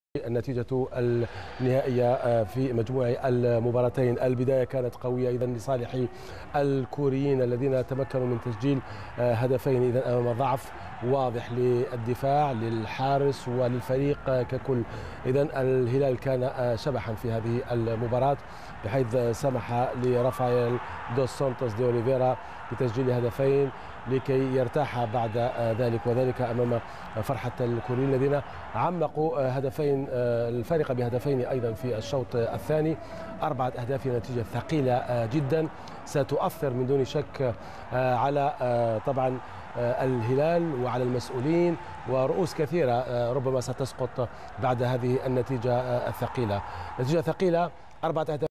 النتيجة النهائية في مجموع المباراتين. البداية كانت قوية إذن لصالح الكوريين الذين تمكنوا من تسجيل هدفين إذن أمام ضعف واضح للدفاع للحارس وللفريق ككل. إذن الهلال كان شبحا في هذه المباراة بحيث سمح لرافائيل دوس سانتوس دي أوليفيرا بتسجيل هدفين لكي يرتاح بعد ذلك، وذلك أمام فرحة الكوريين الذين عمقوا هدفين الفارق بهدفين أيضا في الشوط الثاني. 4 أهداف نتيجة ثقيلة جدا ستؤثر من دون شك على طبعا الهلال وعلى المسؤولين، ورؤوس كثيرة ربما ستسقط بعد هذه النتيجة الثقيلة. نتيجة ثقيلة، 4 أهداف